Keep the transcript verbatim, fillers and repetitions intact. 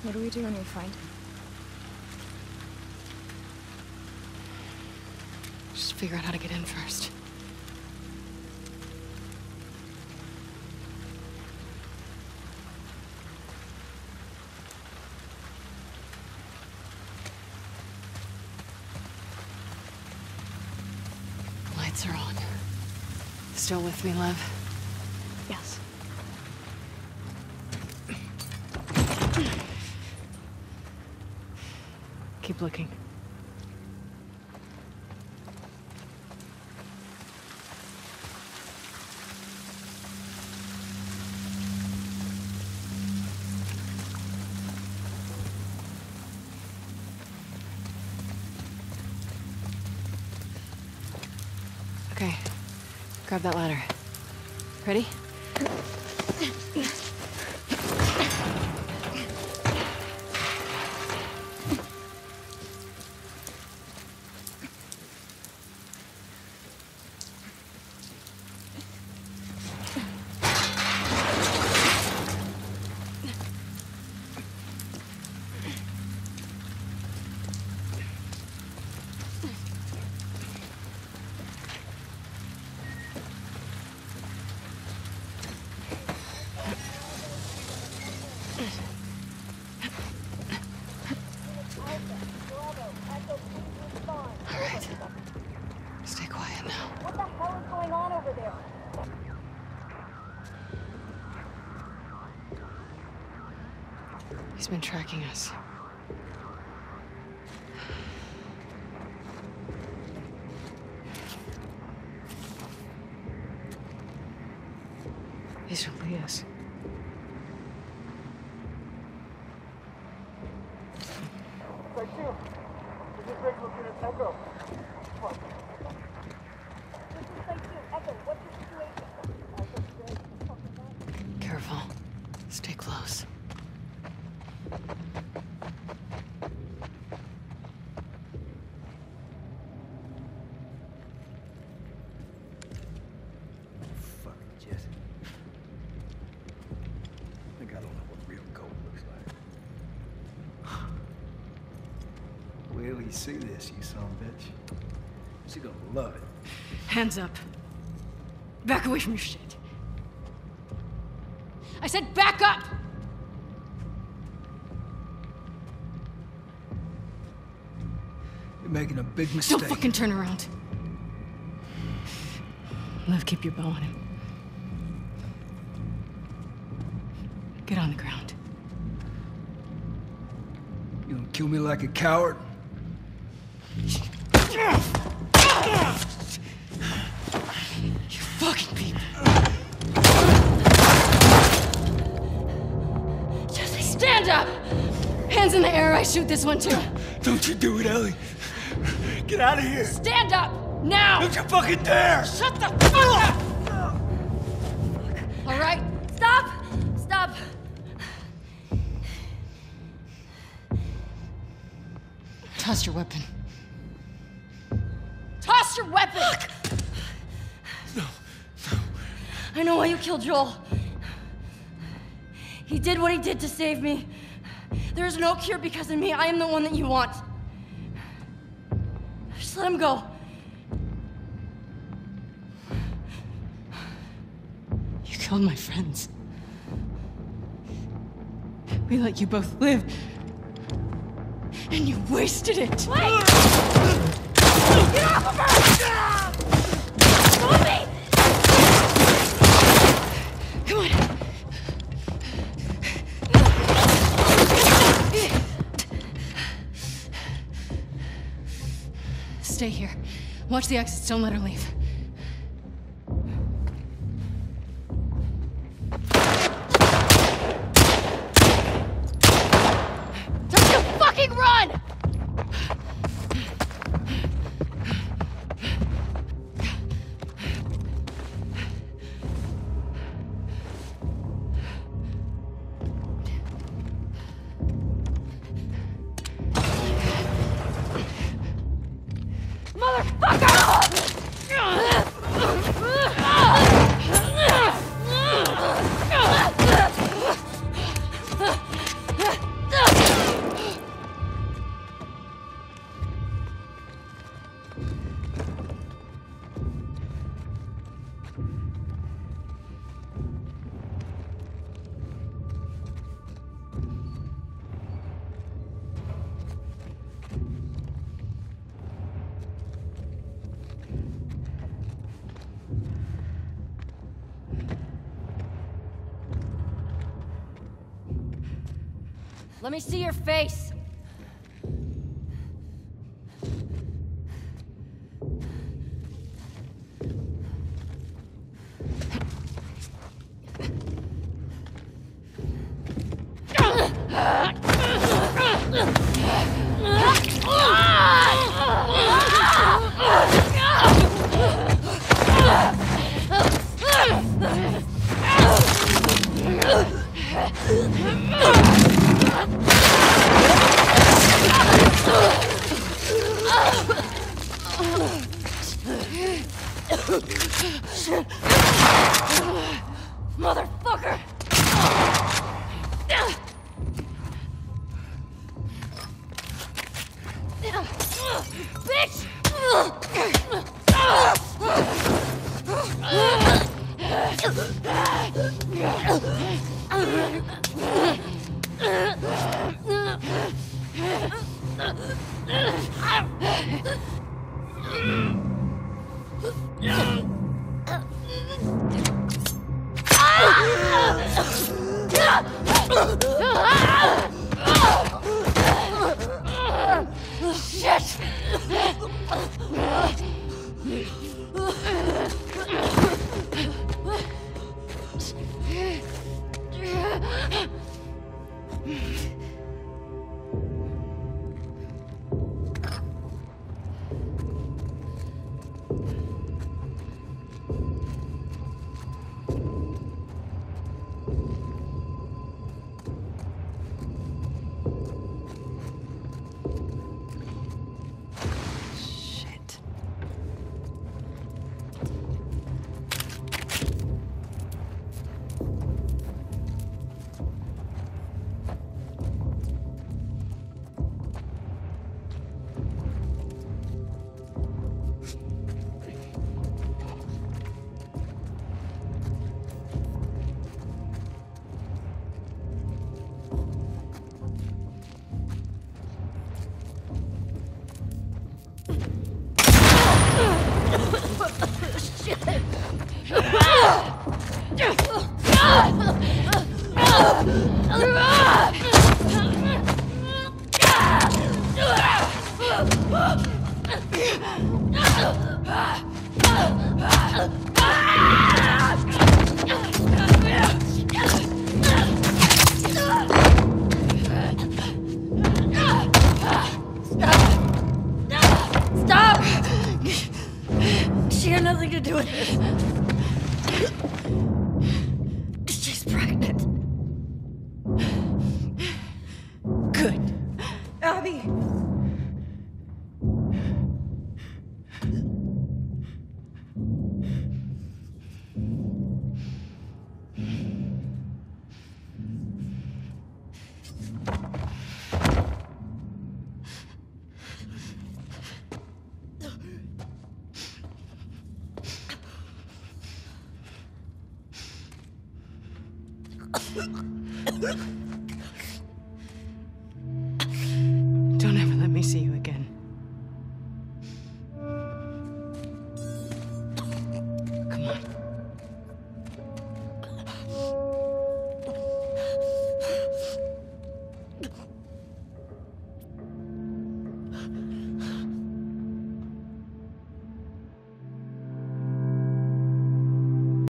What do we do when we find him? Just figure out how to get in first. Lights are on. Still with me, Lev? Yes. Keep looking. Okay. Grab that ladder. Ready? He's been tracking us. These are Leah's. Right here. This is Rick looking at Echo. Fuck. This is Site two. Echo, what's the situation? Careful. Stay close. Fuck, Jesse. I think I don't know what real gold looks like. Wait till you see this, you son of a bitch. She's gonna love it. Hands up. Back away from your shit. I said back up! You're making a big mistake. Don't fucking turn around. Lev, keep your bow on him. Get on the ground. You gonna kill me like a coward? You fucking people. Jesse, stand up! Hands in the air, I shoot this one too. Don't you do it, Ellie. Get out of here. Stand up! Now! Don't you fucking dare! Shut the fuck up! All right? Stop! Stop! Toss your weapon. Toss your weapon! No, no. I know why you killed Joel. He did what he did to save me. There is no cure because of me. I am the one that you want. Just let him go. You killed my friends. We let you both live. And you wasted it. Wait! Get off of her! Move me! Come on. Stay here. Watch the exits. Don't let her leave. Don't you fucking run! Motherfucker! Let me see your face. Motherfucker! Bitch! Shit! Stop! She had nothing to do with this. She's pregnant. Good. Abby! Ugh.